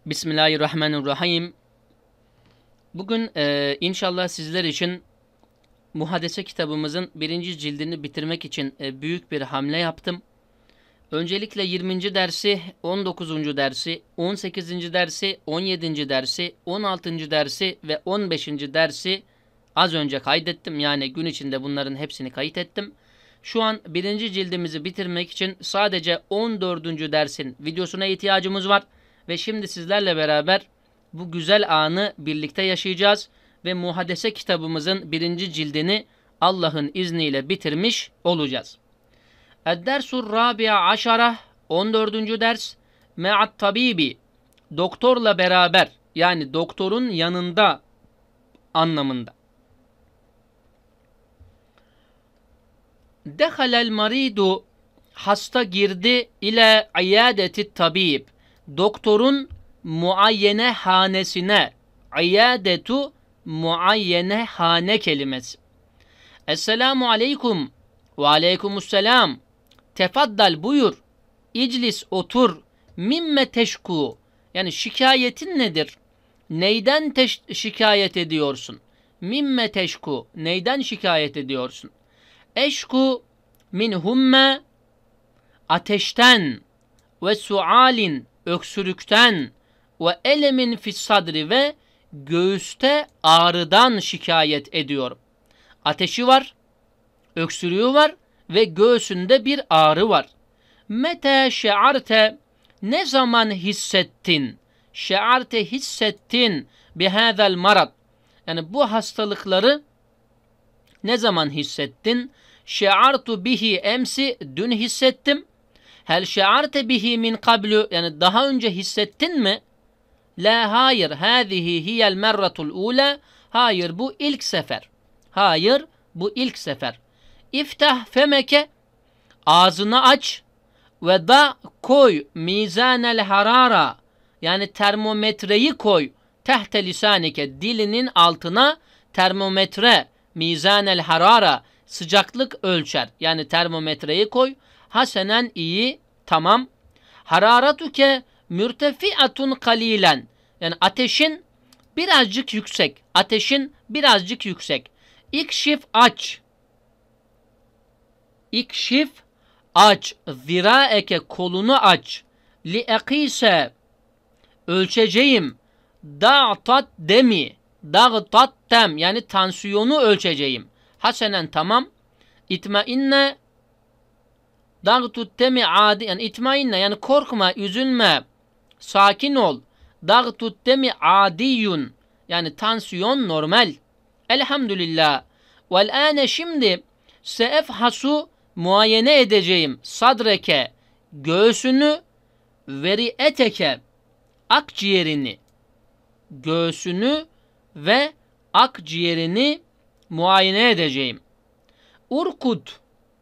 Bismillahirrahmanirrahim. Bugün inşallah sizler için Muhadese kitabımızın 1. cildini bitirmek için büyük bir hamle yaptım. Öncelikle 20. dersi, 19. dersi, 18. dersi, 17. dersi, 16. dersi ve 15. dersi az önce kaydettim. Yani gün içinde bunların hepsini kayıt ettim. Şu an 1. cildimizi bitirmek için sadece 14. dersin videosuna ihtiyacımız var. Ve şimdi sizlerle beraber bu güzel anı birlikte yaşayacağız. Ve Muhadese kitabımızın 1. cildini Allah'ın izniyle bitirmiş olacağız. Ed-dersur rabi'a aşara 14. ders me'at tabibi, doktorla beraber, yani doktorun yanında anlamında. Dehalel maridu, hasta girdi, ile iyadeti tabib, doktorun muayyene hanesine. İyadetu muayyene hane kelimesi. Esselamu aleyküm ve aleykümüsselam. Tefaddal, buyur. İclis, otur. Mimme teşku, yani şikayetin nedir? Neyden şikayet ediyorsun? Mimme teşku, neyden şikayet ediyorsun? Eşku min humme, ateşten, ve sualin, öksürükten, ve elemin fis sadri, ve göğüste ağrıdan şikayet ediyorum. Ateşi var, öksürüğü var ve göğsünde bir ağrı var. Mete şe'arte, ne zaman hissettin? Şe'arte, hissettin bihâzel marad, yani bu hastalıkları ne zaman hissettin? Şe'artu bihi emsi, dün hissettim. Hel şe'arte bihi min kablu, yani daha önce hissettin mi? La, hayır. Hâzihi hiyel merratul ula, hayır bu ilk sefer. Hayır bu ilk sefer. İftah femeke, ağzını aç. Ve da, koy. Mizanel harara, yani termometreyi koy. Tehte lisanike, dilinin altına termometre. Mizanel harara, sıcaklık ölçer. Yani termometreyi koy. Hasenen, iyi, tamam. Hararatuke mürtefiatun kalilen, yani ateşin birazcık yüksek. Ateşin birazcık yüksek. İkşif, aç. İkşif, aç. Ziraeke, kolunu aç. Li'ekise, ölçeceğim. Da'tat demi, da'tat tem, yani tansiyonu ölçeceğim. Hasenen, tamam. İtmainne, da'tut temi adi, yani itmainne, yani korkma, üzülme, sakin ol. Da'tut temi adiyun, yani tansiyon normal. Elhamdülillah. Vel âne, şimdi, seefhasu, muayene edeceğim. Sadreke, göğsünü, veri'eteke, akciğerini. Göğsünü ve akciğerini muayene edeceğim. Urkut,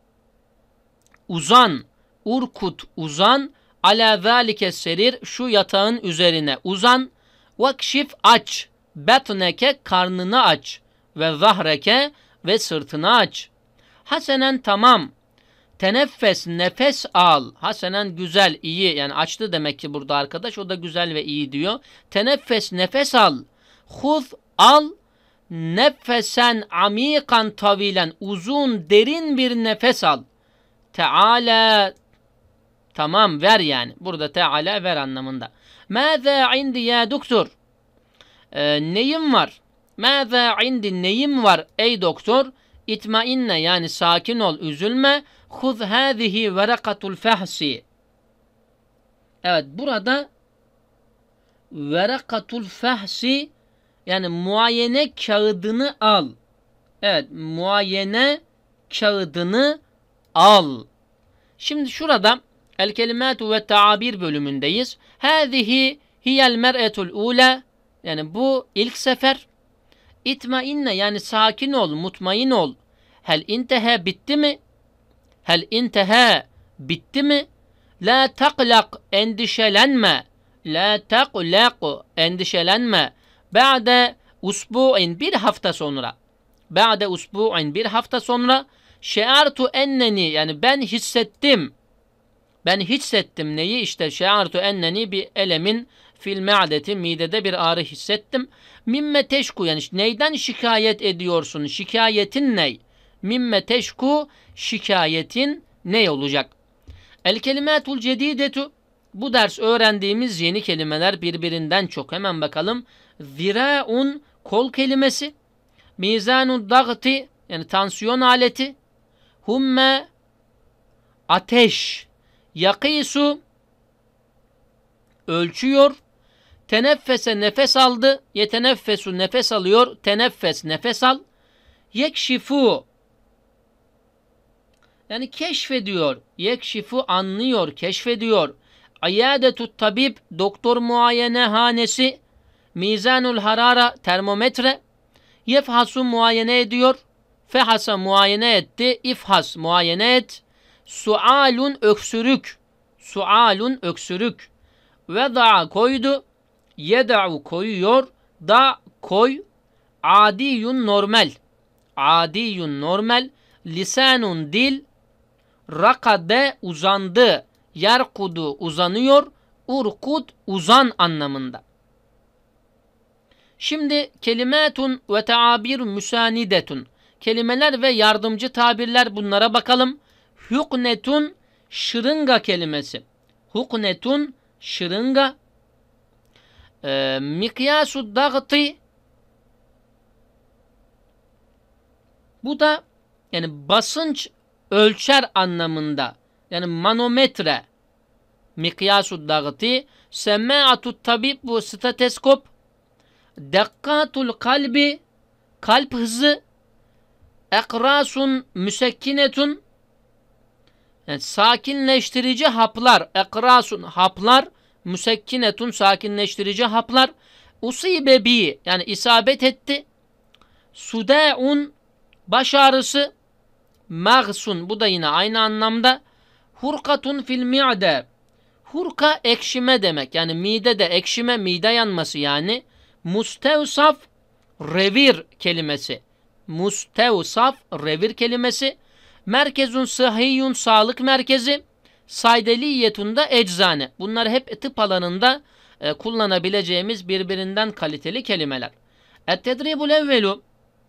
uzan. Urkut, uzan. Ala zâlike serir, şu yatağın üzerine uzan. Vakşif, aç. Betneke, karnını aç. Ve zahreke, ve sırtını aç. Hasenen, tamam. Teneffes, nefes al. Hasenen, güzel, iyi. Yani açtı demek ki burada arkadaş. O da güzel ve iyi diyor. Teneffes, nefes al. Huz, al. Nefesen amikan tavilen, uzun, derin bir nefes al. Teala, tamam, ver yani. Burada Teala, ver anlamında. Mâzâ indi ya doktor? Neyim var? Mâzâ indi, neyim var ey doktor? İtmainne, yani sakin ol, üzülme. Huz hâzihi verakatul fehsi. Evet, burada verakatul fehsi, yani muayene kağıdını al. Evet, muayene kağıdını al. Şimdi şurada el kelimatu ve taabir bölümündeyiz. Hâzihi hiyel mer'etul ula, yani bu ilk sefer. İtmainne, yani sakin ol, mutmain ol. Hel intehe, bitti mi? Hel intehe, bitti mi? La taklak, endişelenme. La taklak, endişelenme. Ba'de usbu'in, bir hafta sonra. Ba'de usbu'in, bir hafta sonra. Şe'artu enneni, yani ben hissettim. Ben hissettim neyi? İşte şe'artu enneni bi elemin fil me'deti, midede bir ağrı hissettim. Mimme teşku, yani neyden şikayet ediyorsun? Şikayetin ne? Mimme teşku, şikayetin ne olacak? El kelimatul cedidetu, bu ders öğrendiğimiz yeni kelimeler birbirinden çok. Hemen bakalım. Ziraun, kol kelimesi. Mizanu dağıtı, yani tansiyon aleti. Humme, ateş. Yakisu, ölçüyor. Teneffese, nefes aldı. Yeteneffesu, nefes alıyor. Teneffes, nefes al. Yekşifu, yani keşfediyor. Yekşifu, anlıyor, keşfediyor. Ayadetut tabib, doktor muayenehanesi. Mizanul harara, termometre. Yefhasu, muayene ediyor. Fehasa, muayene etti. İfhas, muayene et. Sualun, öksürük. Sualun, öksürük. Veda'a, koydu. Yeda'u, koyuyor. Da, koy. Adiyun, normal. Adiyun, normal. Lisanun, dil. Rakade, uzandı. Yerkudu, uzanıyor. Urkud, uzan anlamında. Şimdi kelimetun ve taabir müsanidetun. Kelimeler ve yardımcı tabirler, bunlara bakalım. Huknetun, şırınga kelimesi. Huknetun, şırınga. Mikyasud dağıtı. Bu da yani basınç ölçer anlamında. Yani manometre. Mikyasud dağıtı. Semma'atut tabib, bu steteskop. Dekkatul kalbi, kalp hızı. Ekrasun müsekkinetun, yani sakinleştirici haplar. Ekrasun, haplar. Müsekkinetun, sakinleştirici haplar. Usibe bi, yani isabet etti. Sudaun, baş ağrısı. Mağsun, bu da yine aynı anlamda. Hurkatun fil mi'de. Hurka, ekşime demek. Yani midede ekşime, mide yanması yani. Mustevsaf, revir kelimesi. Mustevsaf, revir kelimesi. Merkezun sıhhiyyun, sağlık merkezi. Saydeliyetun da eczane. Bunlar hep tıp alanında kullanabileceğimiz birbirinden kaliteli kelimeler. Et-tedribul evvelu,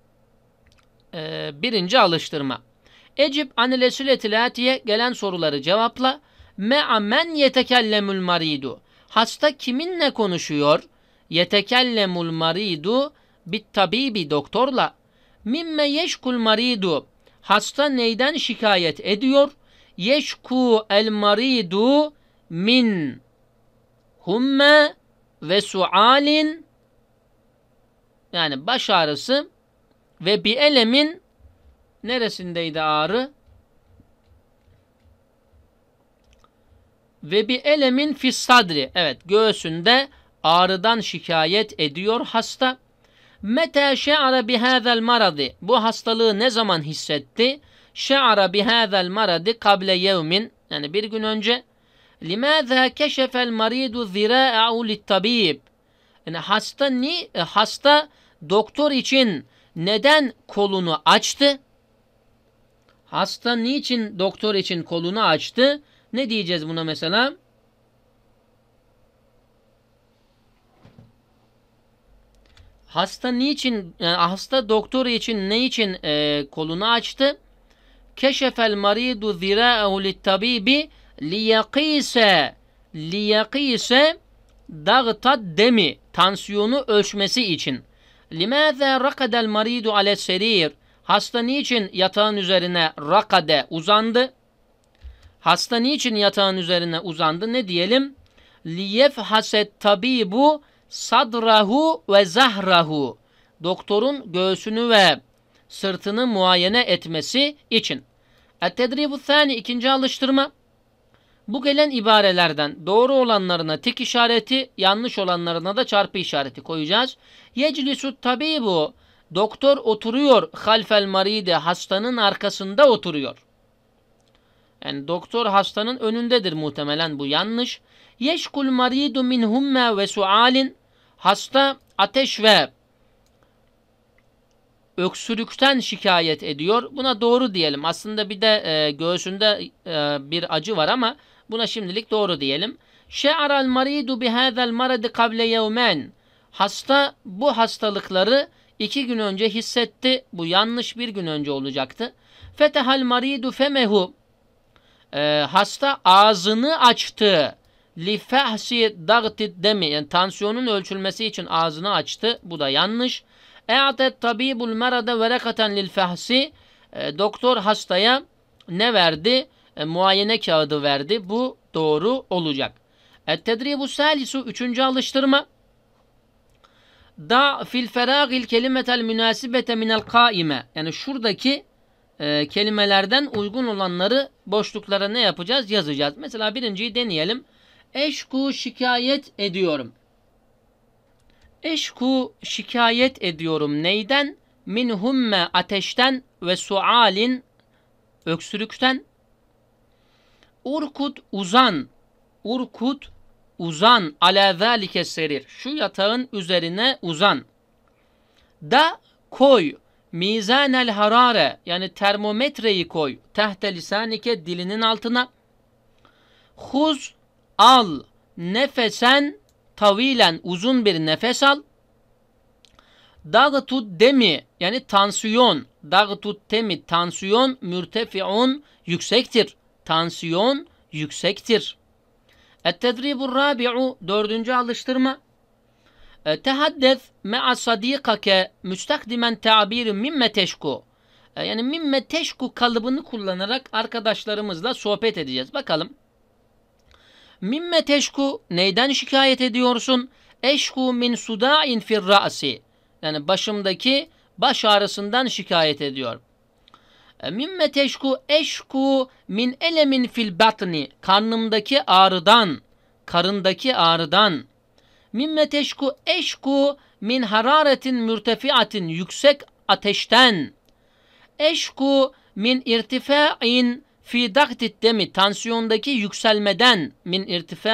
birinci alıştırma. Ecib anil esuletil atiye, gelen soruları cevapla. Me'a men yetekellemul maridu, hasta kiminle konuşuyor? Yetekellemul maridu bit tabibi, doktorla. Mimme yeşkul maridu, hasta neyden şikayet ediyor? Yeşku el maridu min humme ve sualin, yani baş ağrısı ve bir elemin, neresindeydi ağrı? Ve bir elemin fis sadri, evet, göğsünde ağrıdan şikayet ediyor hasta. Meta şe'ara bihâzel maradi, bu hastalığı ne zaman hissetti? Şe'ara bihâzel maradi kable yevmin, yani bir gün önce. Limâzâ keşefel maridu zirâ'u littabîb, yani hasta doktor için neden kolunu açtı? Hasta niçin doktor için kolunu açtı? Ne diyeceğiz buna mesela? Hasta niçin, yani hasta doktor için ne için kolunu açtı? Keşefel maridu zirâ'u littabibi liyakîse dağıtat demi, tansiyonu ölçmesi için. Limâzâ rakadel maridu ale serir, hasta niçin yatağın üzerine rakade, uzandı? Hasta niçin yatağın üzerine uzandı? Ne diyelim? Liyefhaset tabibu sadrahu ve zahrahu, doktorun göğsünü ve sırtını muayene etmesi için. Et-tedribu thani, ikinci alıştırma. Bu gelen ibarelerden doğru olanlarına tik işareti, yanlış olanlarına da çarpı işareti koyacağız. Yeclisut tabibu, doktor oturuyor. Halfel maride, hastanın arkasında oturuyor. Yani doktor hastanın önündedir muhtemelen, bu yanlış. Yeşkul maridu min humme ve sualin, hasta ateş ve öksürükten şikayet ediyor. Buna doğru diyelim. Aslında bir de göğsünde bir acı var ama buna şimdilik doğru diyelim. Şe'aral maridu bihâzel maradi kable yevmen. Hasta bu hastalıkları 2 gün önce hissetti. Bu yanlış, 1 gün önce olacaktı. Fetehal maridu femehu. Hasta ağzını açtı. Li fehsi dagtid demi. Yani tansiyonun ölçülmesi için ağzını açtı. Bu da yanlış. E'atet tabibul merada verekaten lil fehsi. Doktor hastaya ne verdi? Muayene kağıdı verdi. Bu doğru olacak. Et-tedribu salisu, 3. alıştırma. Da fil feragil kelimetel münasibete minel kaime. Yani şuradaki kelimelerden uygun olanları boşluklara ne yapacağız? Yazacağız. Mesela birinciyi deneyelim. Eşku, şikayet ediyorum. Eşku, şikayet ediyorum. Neyden? Min humme, ateşten ve sualin, öksürükten. Urkut, uzan. Urkut, uzan. Ala zâlike serir. Şu yatağın üzerine uzan. Da, koy. Mizanel harare, yani termometreyi koy. Tehte lisanike, dilinin altına. Huz, al. Nefesen, tavilen, uzun bir nefes al. Dağtut demi, yani tansiyon. Dağtut demi, tansiyon. Mürtefi'un, yüksektir. Tansiyon yüksektir. Et-tedribur rabi'u, 4. alıştırma. Tehaddes me'a sadikake müstakdimen ta'birin mimme teşku. Yani mimme teşku kalıbını kullanarak arkadaşlarımızla sohbet edeceğiz. Bakalım. Mimme teşku, neyden şikayet ediyorsun? Eşku min suda'in fir ra'si. Yani başımdaki baş ağrısından şikayet ediyorum. Mimme teşku, eşku min elemin fil batni. Karnımdaki ağrıdan. Karındaki ağrıdan. Mimme teşku, eşku min hararetin mürtefiatin. Yüksek ateşten. Eşku min irtifa'in fi dagtit demi. Tansiyondaki yükselmeden. Min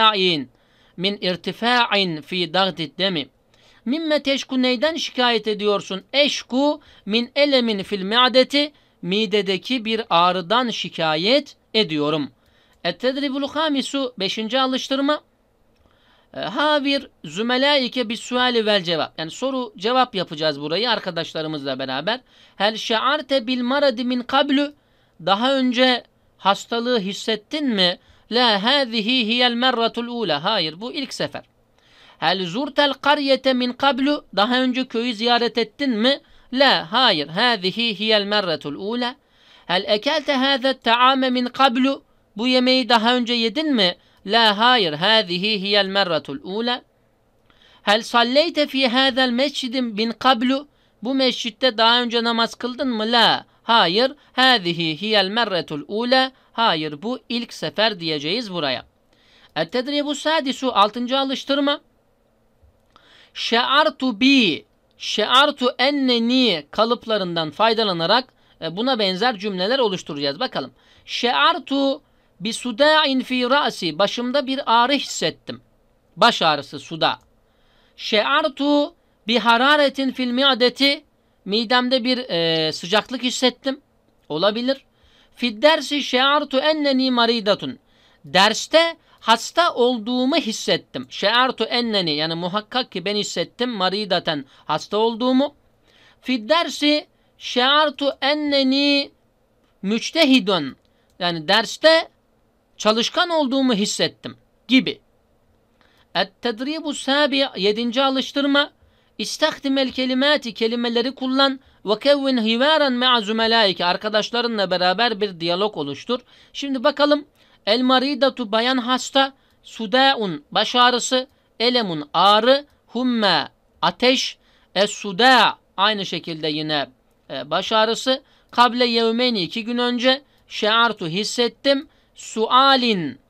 irtifa'in fi dagtit demi. Mimme teşku, neyden şikayet ediyorsun? Eşku min elemin fil mi'adeti. Midedeki bir ağrıdan şikayet ediyorum. Et-tedribul hamisu, 5. alıştırma. Havir zümelaike bis suali vel cevap. Yani soru cevap yapacağız burayı arkadaşlarımızla beraber. Hel şe'arte bil maradi min kablu. Daha önce hastalığı hissettin mi? La hâzihi hiyel merratul ula. Hayır, bu ilk sefer. Hel zurtel qaryete min kablu. Daha önce köyü ziyaret ettin mi? La, hayır. Hâzihi hiyel merratul ula. Hel ekelte hâzet ta'ame min kablu. Bu yemeği daha önce yedin mi? La, hayır. Hâzihi hiyel merratul ula. Hel salleyte fi hâzel mescidin bin kablu. Bu mescitte daha önce namaz kıldın mı? La, hayır. Hâzihi hiyel merratul ula. Hayır, bu ilk sefer diyeceğiz buraya. Et-tedribu sadisu, 6. alıştırma. Şe'artu bi, şe'artu enneni kalıplarından faydalanarak buna benzer cümleler oluşturacağız. Bakalım. Şe'artu bi suda'in fi ra'si. Başımda bir ağrı hissettim. Baş ağrısı, suda. Şe'artu bi hararetin fil mi'adeti. Midemde bir sıcaklık hissettim. Olabilir. Fid dersi şe'artu enneni maridatun. Derste hasta olduğumu hissettim. Şe'artu enneni, yani muhakkak ki ben hissettim maridaten, hasta olduğumu. Fid dersi şe'artu enneni müçtehidun. Yani derste çalışkan olduğumu hissettim gibi. Et-tedribu sabi, 7. alıştırma. İstakdimel kelimati, kelimeleri kullan. Ve kevvin hivaren me'a zümelaike, arkadaşlarınla beraber bir diyalog oluştur. Şimdi bakalım. El maridatu, bayan hasta. Sudaun, baş ağrısı. Elemun, ağrı. Humme, ateş. Es-suda, aynı şekilde yine baş ağrısı. Kable yevmeni, 2 gün önce. Şe'artu, hissettim. Sualin,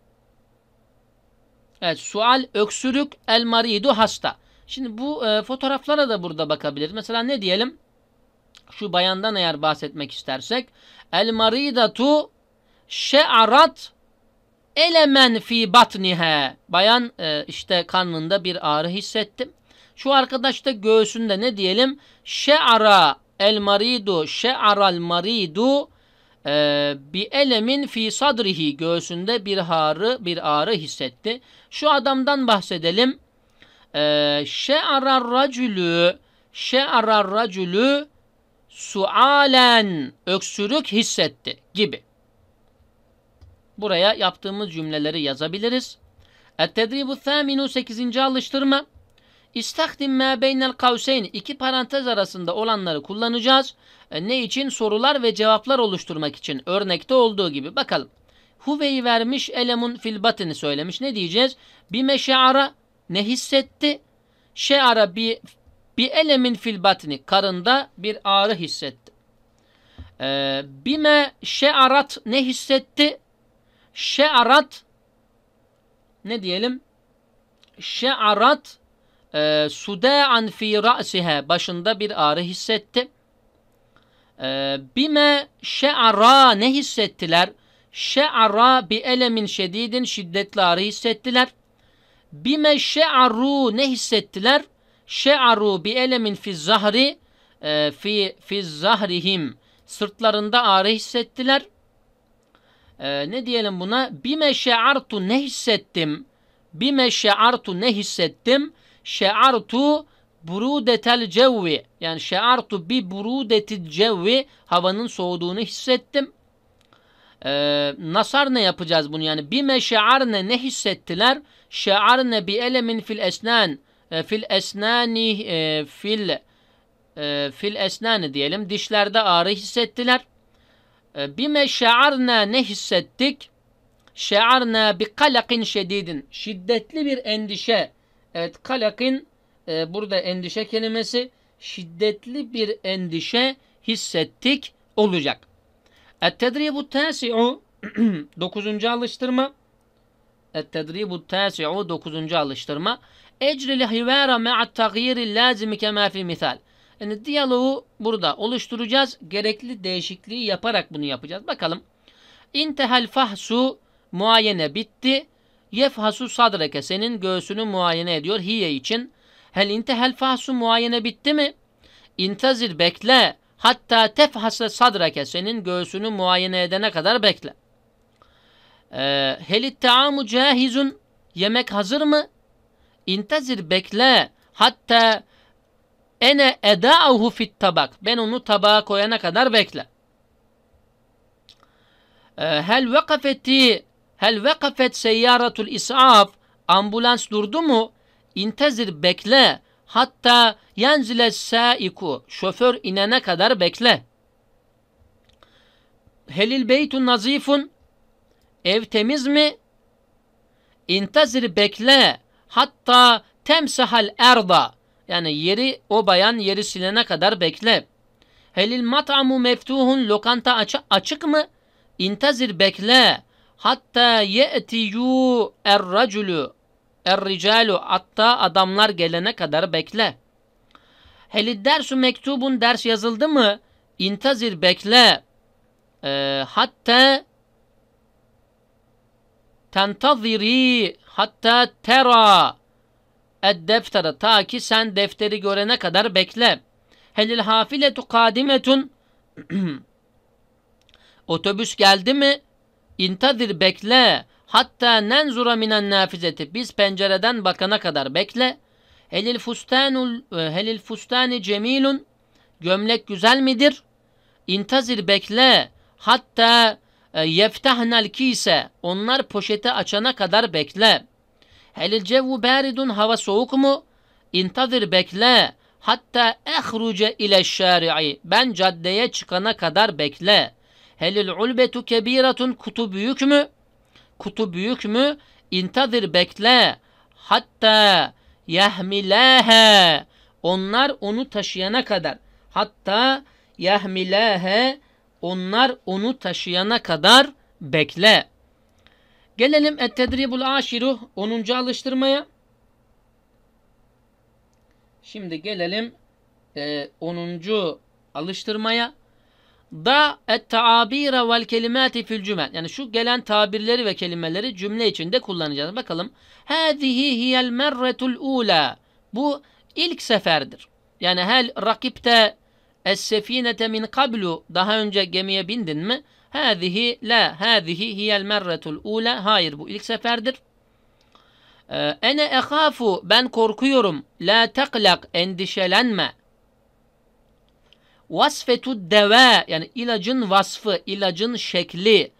evet, sual, öksürük. El maridu, hasta. Şimdi bu fotoğraflara da burada bakabiliriz. Mesela ne diyelim? Şu bayandan eğer bahsetmek istersek. El maridatu şe'arat elemen fi batnihe. Bayan işte karnında bir ağrı hissettim. Şu arkadaş da göğsünde ne diyelim? Şe'ara el maridu, şe'aral maridu bi elemin fi sadrihi, göğsünde bir ağrı hissetti. Şu adamdan bahsedelim. Şe'arar racülü sualen, öksürük hissetti gibi. Buraya yaptığımız cümleleri yazabiliriz. Et-tedribu thâminu, 8. alıştırma. İstahdim mâ beynel kavseyn, iki parantez arasında olanları kullanacağız. Ne için? Sorular ve cevaplar oluşturmak için. Örnekte olduğu gibi. Bakalım. Huve'yi vermiş, elemun fil batini söylemiş. Ne diyeceğiz? Bime şe'ara, ne hissetti? Şe'ara bi elemin fil batini, karında bir ağrı hissetti. Bime şe'arat, ne hissetti? Şe'arat, ne diyelim? Şe'arat sudâ'an fî ra'sihe, başında bir ağrı hissetti. Bime şe'ara, ne hissettiler? Şe'ara bi elemin şedidin, şiddetli ağrı hissettiler. Bime şe'aru, ne hissettiler? Şe'aru bi elemin fi zahri fi zahrihim, sırtlarında ağrı hissettiler. Ne diyelim buna? Bime şe'artu, ne hissettim? Bime şe'artu, ne hissettim? Şe'artu burudetel cevvi, yani şe'artu bi burudetil cevvi, havanın soğuduğunu hissettim. Nasar ne yapacağız bunu yani? Bime şe'arne, ne hissettiler? Şe'arne bi elemin fil esnan, fil esnani fil esnani diyelim, dişlerde ağrı hissettiler. Bime şe'arne, ne hissettik? Şe'arne bi kalakin şedidin, şiddetli bir endişe. Evet, kalakin burada endişe kelimesi, şiddetli bir endişe hissettik olacak. Et-tedribu tâsi'u 9. alıştırma. Et-tedribu tâsi'u 9. alıştırma. Ecril hivâra me'at taghyiril lâzimi kemâ fi misal. Yani diyaloğu burada oluşturacağız. Gerekli değişikliği yaparak bunu yapacağız. Bakalım. İntehel fahsu, muayene bitti. Yefhasu sadreke, senin göğsünü muayene ediyor hiye için. Hel intehel fahsu, muayene bitti mi? İntazir, bekle. Hatta tefhase sadreke, senin göğsünü muayene edene kadar bekle. Helit teamu cahizun, yemek hazır mı? İntazir, bekle. Hatta ene eda'uhu fit tabak, ben onu tabağa koyana kadar bekle. Hel vekafet seyyaratul is'af, ambulans durdu mu? İntezir, bekle. Hatta yenzile saiku, şoför inene kadar bekle. Helil beytun nazifun, ev temiz mi? İntezir, bekle. Hatta temsahal erda, yani yeri, o bayan yeri silene kadar bekle. Helil mat'amu meftuhun, lokanta açık mı? İntezir, bekle. Hatta ye'tiyu er-ricalu, hatta adamlar gelene kadar bekle. Helid dersu mektubun, ders yazıldı mı? İntezir, bekle. Hatta tentaziri, hatta tera ed-deftere, ta ki sen defteri görene kadar bekle. Helil hafiletu kadimetun, otobüs geldi mi? İntazir, bekle. Hatta nenzura minen nafizeti, biz pencereden bakana kadar bekle. Helil fustani cemilun, gömlek güzel midir? İntazir, bekle. Hatta yeftahnel kise, onlar poşeti açana kadar bekle. Helil cevvu baridun, hava soğuk mu? İntazir, bekle. Hatta ehruce ile şari'i, ben caddeye çıkana kadar bekle. Helil ulbetu kebiratun, kutu büyük mü? Kutu büyük mü? İntazir, bekle. Hatta yahmilahe, onlar onu taşıyana kadar. Hatta yahmilahe, onlar onu taşıyana kadar bekle. Gelelim et-tedribul aşiru 10. alıştırmaya. Şimdi gelelim 10. alıştırmaya. Da et-taabira vel kelimati fil cümel. Yani şu gelen tabirleri ve kelimeleri cümle içinde kullanacağız. Bakalım. Hâzihi hiyel merretul ula. Bu ilk seferdir. Yani hel rakipte es-sefinete min kablu. Daha önce gemiye bindin mi? hâzihi hiyel merretul ula. Hayır, bu ilk seferdir. Ene ehâfu, ben korkuyorum. La teklak, endişelenme. Vasfetud deva, yani ilacın vasfı, ilacın şekli.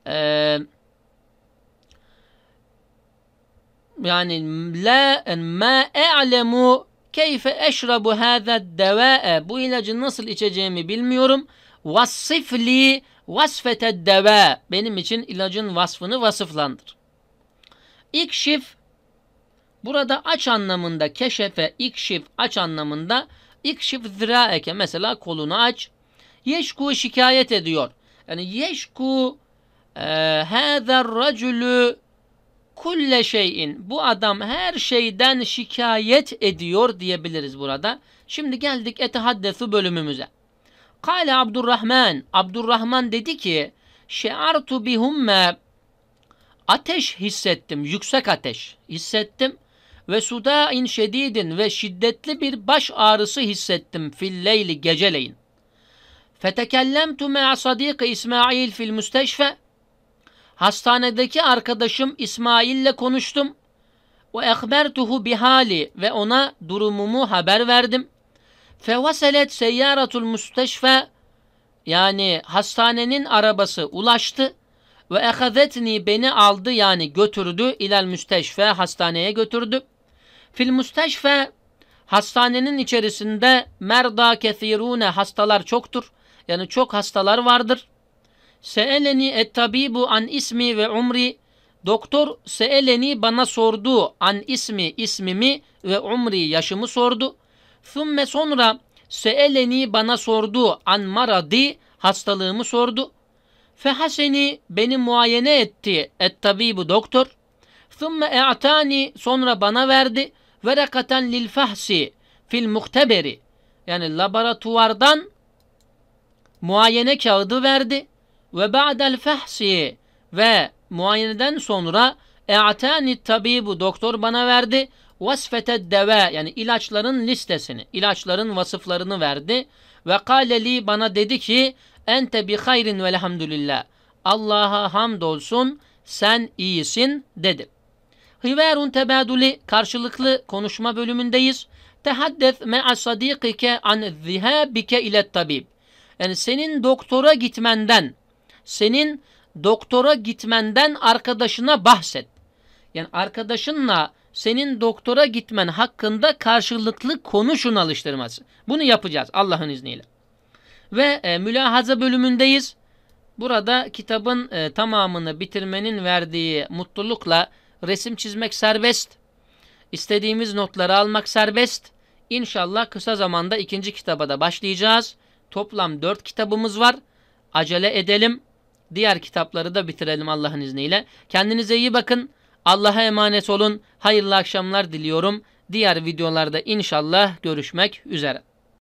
Yani ma e'lemu keyfe eşrabu hâzâ devâe, bu ilacı nasıl içeceğimi bilmiyorum. Vassifli vasfeted deva, benim için ilacın vasfını vasıflandır. İkşif, burada aç anlamında, keşefe, ikşif, aç anlamında. İkşif ziraeke, mesela kolunu aç. Yeşku, şikayet ediyor. Yani yeşku hâzâ racülü kulle şeyin, bu adam her şeyden şikayet ediyor diyebiliriz burada. Şimdi geldik etehaddesu bölümümüze. Kale Abdurrahman, Abdurrahman dedi ki, şe'artu bihumme, ateş hissettim, yüksek ateş hissettim ve sudain şedidin, ve şiddetli bir baş ağrısı hissettim filleyli, geceleyin. Fetekellemtu me'a sadiki İsmail fil müsteşfe, hastanedeki arkadaşım İsmail ile konuştum. Ve ehbertuhu bihali, ve ona durumumu haber verdim. Fevaselet seyyaratul müsteşfe, yani hastanenin arabası ulaştı. Ve ehazetni, beni aldı, yani götürdü, ilal müsteşfe, hastaneye götürdü. Fil müsteşfe, hastanenin içerisinde merda kethirune, hastalar çoktur. Yani çok hastalar vardır. Seeleni et-tabibu an ismi ve umri, doktor seeleni, bana sordu, an ismi, ismimi, ve umri, yaşımı sordu. Thumme, sonra seeleni, bana sordu, an maradi, hastalığımı sordu. Fehaseni, beni muayene etti, et-tabibu, doktor. Thumme e'tani, sonra bana verdi, verakaten lil fahsi fil muhteberi, yani laboratuvardan muayene kağıdı verdi. Ve ba'del fahsi, ve muayeneden sonra e'tani tabibu, doktor bana verdi. Vasfeted deva, yani ilaçların listesini, ilaçların vasıflarını verdi. Ve kâleli, bana dedi ki, ente bi hayrin velhamdülillah, Allah'a hamdolsun, sen iyisin dedi. Hiverun tebaduli, karşılıklı konuşma bölümündeyiz. Tehaddes me'a sadikike an zihabike ilet tabib, yani senin doktora gitmenden arkadaşına bahset. Yani arkadaşınla senin doktora gitmen hakkında karşılıklı konuşun alıştırması. Bunu yapacağız Allah'ın izniyle. Ve mülahaza bölümündeyiz. Burada kitabın tamamını bitirmenin verdiği mutlulukla resim çizmek serbest. İstediğimiz notları almak serbest. İnşallah kısa zamanda ikinci kitaba da başlayacağız. Toplam 4 kitabımız var. Acele edelim. Diğer kitapları da bitirelim Allah'ın izniyle. Kendinize iyi bakın. Allah'a emanet olun. Hayırlı akşamlar diliyorum. Diğer videolarda inşallah görüşmek üzere.